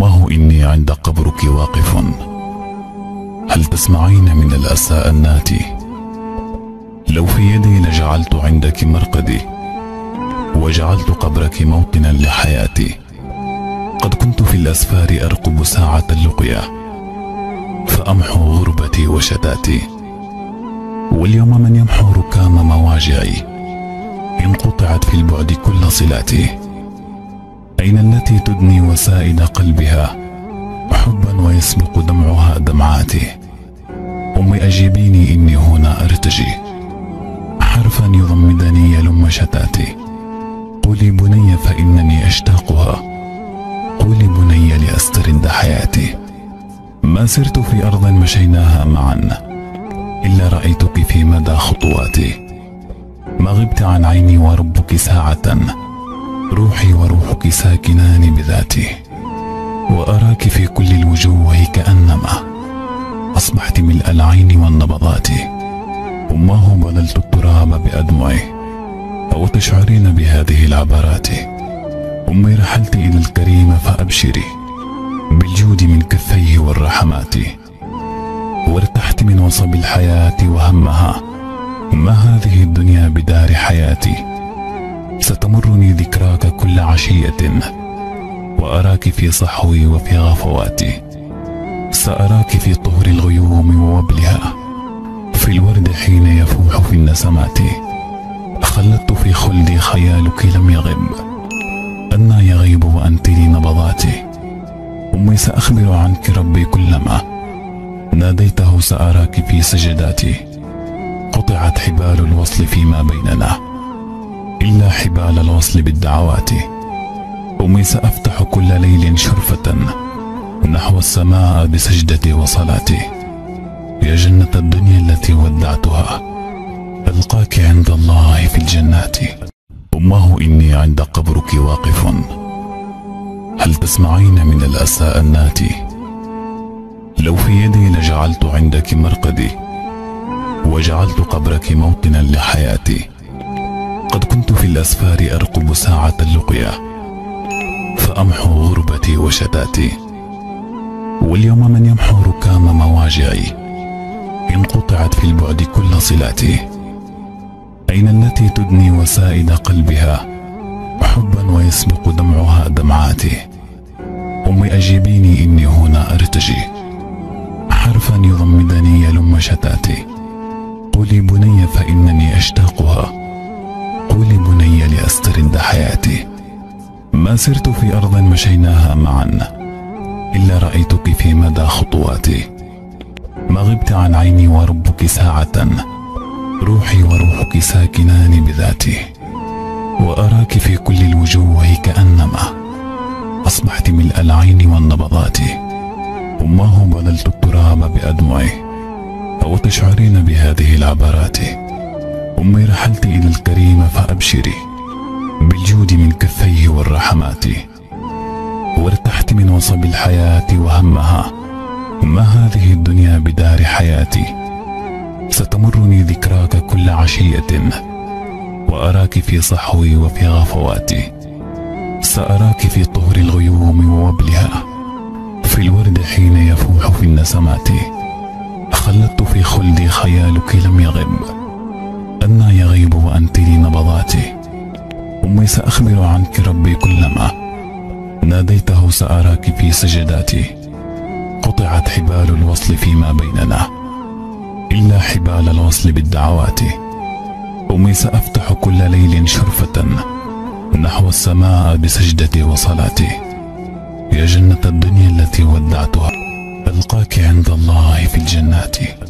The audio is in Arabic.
أماه إني عند قبرك واقف، هل تسمعين من الأسى الناتي؟ لو في يدي لجعلت عندك مرقدي، وجعلت قبرك موطنا لحياتي. قد كنت في الأسفار أرقب ساعة اللقيا، فأمحو غربتي وشتاتي. واليوم من يمحو ركام مواجعي، إن قطعت في البعد كل صلاتي. أين التي تدني وسائد قلبها حبا ويسبق دمعها دمعاتي؟ أمي أجيبيني إني هنا أرتجي، حرفا يضمدني يلم شتاتي. قولي بني فإنني أشتاقها، قولي بني لأسترد حياتي. ما سرت في أرض مشيناها معا، إلا رأيتك في مدى خطواتي. ما غبت عن عيني وربك ساعة، روحي وروحك ساكنان بذاتي. وأراك في كل الوجوه كأنما أصبحت ملء العين والنبضات. أماه بللت التراب بأدمعي، أو تشعرين بهذه العبرات؟ أمي رحلت إلى الكريم فأبشري بالجود من كفيه والرحمات. وارتحت من وصب الحياة وهمها، ما هذه الدنيا بدار حياتي. ستمرني ذكراك كل عشية، وأراك في صحوي وفي غفواتي. سأراك في طهر الغيوم ووبلها، في الورد حين يفوح في النسمات. خلدت في خلدي خيالك لم يغب، أنى يغيب وأنت لي نبضاتي. أمي سأخبر عنك ربي كلما ناديته، سأراك في سجداتي. قطعت حبال الوصل فيما بيننا، إلا حبال الوصل بالدعوات. أمي سأفتح كل ليل شرفة نحو السماء بسجدتي وصلاتي. يا جنة الدنيا التي ودعتها، ألقاك عند الله في الجنات. أماه إني عند قبرك واقف، هل تسمعين من الأسى الناتي؟ لو في يدي لجعلت عندك مرقدي، وجعلت قبرك موطنا لحياتي. قد كنت في الأسفار أرقب ساعة اللقيا، فأمحو غربتي وشتاتي. واليوم من يمحو ركام مواجعي، إن قطعت في البعد كل صلاتي. أين التي تدني وسائد قلبها حبا ويسبق دمعها دمعاتي؟ أمي أجيبيني إني هنا أرتجي، حرفا يضمدني يلم شتاتي. قولي بني فإنني أشتاقها، قولي بني لأسترد حياتي. ما سرت في أرض مشيناها معا، إلا رأيتك في مدى خطواتي. ما غبت عن عيني وربك ساعة، روحي وروحك ساكنان بذاتي. وأراك في كل الوجوه كأنما أصبحت ملء العين والنبضات. أماه بللت التراب بأدمعي، أو تشعرين بهذه العبرات؟ أمي رحلت إلى الكريم فأبشري بالجود من كفيه والرحمات. وارتحت من وصب الحياة وهمها، ما هذه الدنيا بدار حياتي. ستمرني ذكراك كل عشية، وأراك في صحوي وفي غفواتي. سأراك في طهر الغيوم ووبلها، في الورد حين يفوح في النسمات. خلدت في خلدي خيالك لم يغب، أنى يغيب وأنت لي نبضاتي. أمي سأخبر عنك ربي كلما ناديته، سأراك في سجداتي. قطعت حبال الوصل فيما بيننا، إلا حبال الوصل بالدعوات. أمي سأفتح كل ليل شرفة نحو السماء بسجدتي وصلاتي. يا جنة الدنيا التي ودعتها، ألقاك عند الله في الجنات.